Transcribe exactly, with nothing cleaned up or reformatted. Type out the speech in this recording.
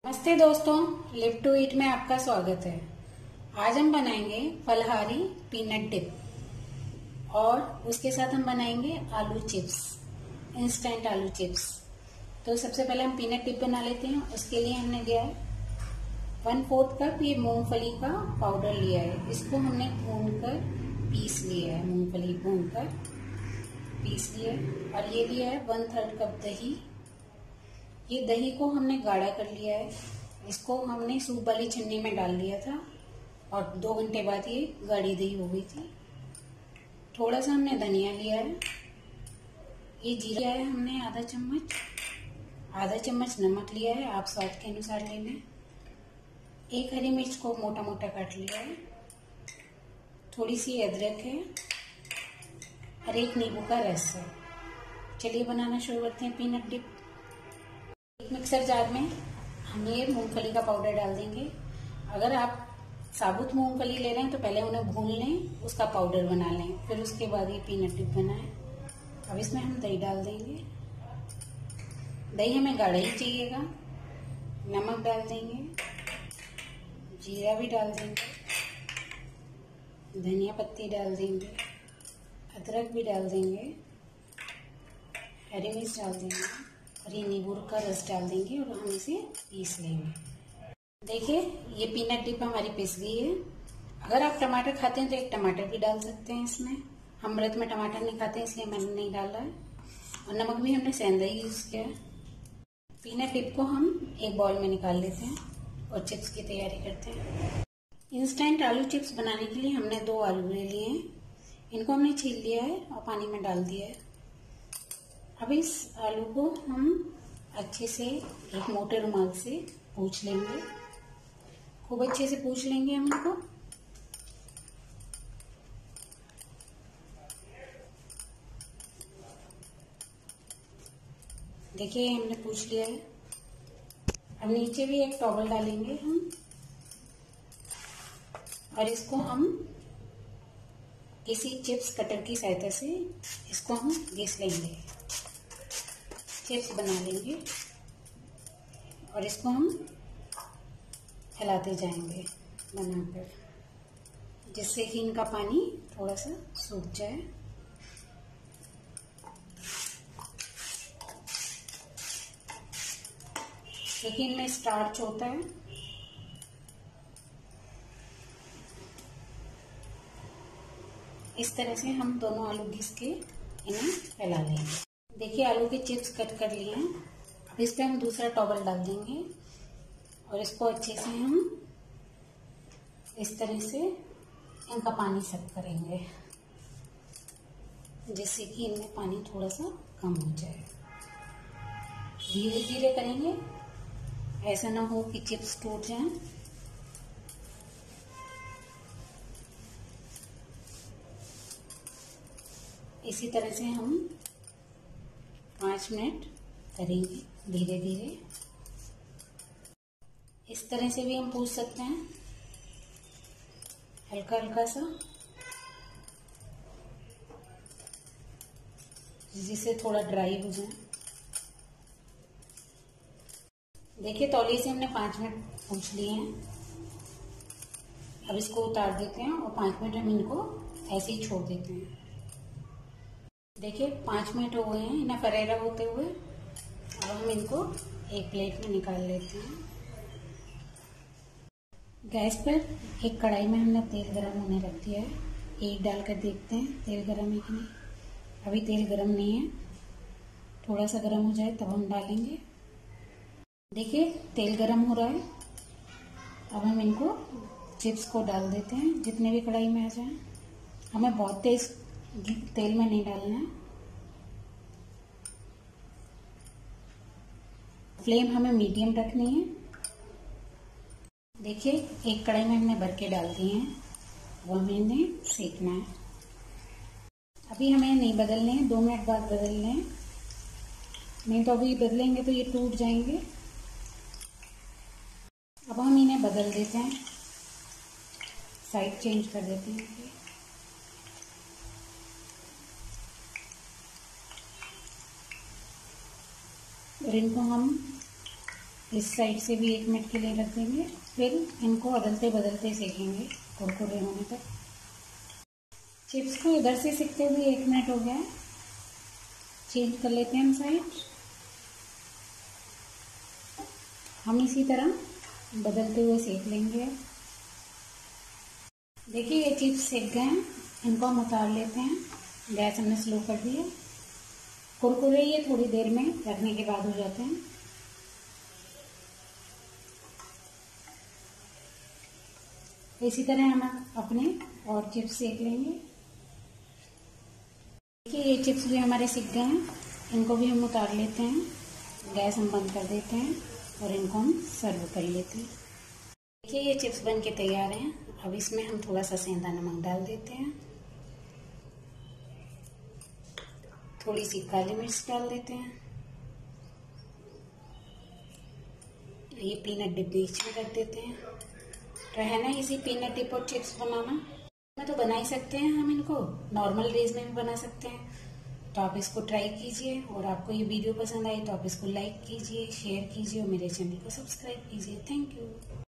नमस्ते दोस्तों, live to eat में आपका स्वागत है। आज हम बनाएंगे फलहारी पीनट डिप और उसके साथ हम बनाएंगे आलू चिप्स, इंस्टेंट आलू चिप्स। तो सबसे पहले हम पीनट डिप बना लेते हैं। उसके लिए हमने लिया है वन फोर्थ कप ये मूंगफली का पाउडर लिया है। इसको हमने भूनकर पीस लिया है, मूंगफली भूनकर पीस लिया है। और ये लिया है वन थर्ड कप दही। ये दही को हमने गाढ़ा कर लिया है। इसको हमने सूप वाली छन्नी में डाल दिया था और दो घंटे बाद ये गाढ़ी दही हो गई थी। थोड़ा सा हमने धनिया लिया है। ये जीरा है हमने आधा चम्मच, आधा चम्मच नमक लिया है, आप स्वाद के अनुसार ले लें। एक हरी मिर्च को मोटा मोटा काट लिया है। थोड़ी सी अदरक है और एक नींबू का रस है। चलिए बनाना शुरू करते हैं पीनट डिप। एक मिक्सर जार में हम ये मूंगफली का पाउडर डाल देंगे। अगर आप साबुत मूंगफली ले रहे हैं तो पहले उन्हें भून लें, उसका पाउडर बना लें, फिर उसके बाद ये पीनट डिप बनाएं। अब इसमें हम दही डाल देंगे। दही हमें गाढ़ा ही चाहिएगा। नमक डाल देंगे, जीरा भी डाल देंगे, धनिया पत्ती डाल देंगे, अदरक भी डाल देंगे, हरी मिर्च डाल देंगे और ये नींबू का रस डाल देंगे और हम इसे पीस लेंगे। देखिए ये पीनट डिप हमारी पिस गई है। अगर आप टमाटर खाते हैं तो एक टमाटर भी डाल सकते हैं इसमें। हम व्रत में टमाटर नहीं खाते इसलिए मैंने नहीं डाला है। और नमक भी हमने सेंधा ही यूज किया है। पीनट डिप को हम एक बाउल में निकाल लेते हैं और चिप्स की तैयारी करते हैं। इंस्टेंट आलू चिप्स बनाने के लिए हमने दो आलू ले लिए हैं। इनको हमने छील लिया है और पानी में डाल दिया है। अब इस आलू को हम अच्छे से एक मोटे रुमाल से पूछ लेंगे। खूब अच्छे से पूछ लेंगे हम इनको। देखिए हमने पूछ लिया है। अब नीचे भी एक टॉवल डालेंगे हम और इसको हम किसी चिप्स कटर की सहायता से इसको हम घिस लेंगे, चिप्स बना लेंगे और इसको हम हिलाते जाएंगे बनाकर, जिससे कि इनका पानी थोड़ा सा सूख जाए। क्योंकि इनमें स्टार्च होता है। इस तरह से हम दोनों आलू घिस के इन्हें फैला लेंगे। देखिए आलू के चिप्स कट कर लिए हैं। अब इस पे हम दूसरा टॉवल डाल देंगे और इसको अच्छे से हम इस तरह से इनका पानी सब करेंगे, जिससे कि इनमें पानी थोड़ा सा कम हो जाए। धीरे धीरे करेंगे, ऐसा ना हो कि चिप्स टूट जाएं। इसी तरह से हम पाँच मिनट करेंगे धीरे धीरे। इस तरह से भी हम पूछ सकते हैं, हल्का हल्का सा, जिससे थोड़ा ड्राई हो जाए। देखिए तौलिए से हमने पाँच मिनट पूछ लिए हैं। अब इसको उतार देते हैं और पाँच मिनट हम इनको ऐसे ही छोड़ देते हैं। देखिए पाँच मिनट हो गए हैं इन्हें फरेरा होते हुए। अब हम इनको एक प्लेट में निकाल लेते हैं। गैस पर एक कढ़ाई में हमने तेल गरम होने रख दिया है। एक डालकर देखते हैं तेल गरम है कि नहीं। अभी तेल गरम नहीं है, थोड़ा सा गरम हो जाए तब हम डालेंगे। देखिए तेल गरम हो रहा है। अब हम इनको चिप्स को डाल देते हैं, जितने भी कढ़ाई में आ जाए। हमें बहुत तेज तेल में नहीं डालना है। फ्लेम हमें मीडियम रखनी है। देखिए एक कढ़ाई में हमने भर के डाल दिए हैं, वो हमें इन्हें सेकना है। अभी हमें नहीं बदलने हैं, दो मिनट बाद बदलने हैं, नहीं तो अभी बदलेंगे तो ये टूट जाएंगे। अब हम इन्हें बदल देते हैं, साइड चेंज कर देते हैं। और इनको हम इस साइड से भी एक मिनट के लिए रख देंगे, फिर इनको बदलते बदलते सेकेंगे कुरकुरे होने तक। चिप्स को इधर से सेकते हुए एक मिनट हो गया है, चेंज कर लेते हैं हम साइड। हम इसी तरह बदलते हुए सेक लेंगे। देखिए ये चिप्स सेक गए हैं, इनको हम उतार लेते हैं। गैस हमने स्लो कर दी है। कुरकुरे ये थोड़ी देर में रखने के बाद हो जाते हैं। इसी तरह हम अपने और चिप्स सेक लेंगे। देखिए ये चिप्स भी हमारे सिक गए हैं, इनको भी हम उतार लेते हैं। गैस हम बंद कर देते हैं और इनको हम सर्व कर लेते हैं। देखिए ये चिप्स बन के तैयार हैं। अब इसमें हम थोड़ा सा सेंधा नमक डाल देते हैं, थोड़ी सी काली मिर्च डाल देते हैं। ये पीनट डिप बीच में रख देते हैं। तो है ना इसी पीनट डिप और चिप्स बनाना, में तो बना ही सकते हैं हम इनको, नॉर्मल डेज में भी बना सकते हैं। तो आप इसको ट्राई कीजिए, और आपको ये वीडियो पसंद आई तो आप इसको लाइक कीजिए, शेयर कीजिए और मेरे चैनल को सब्सक्राइब कीजिए। Thank you.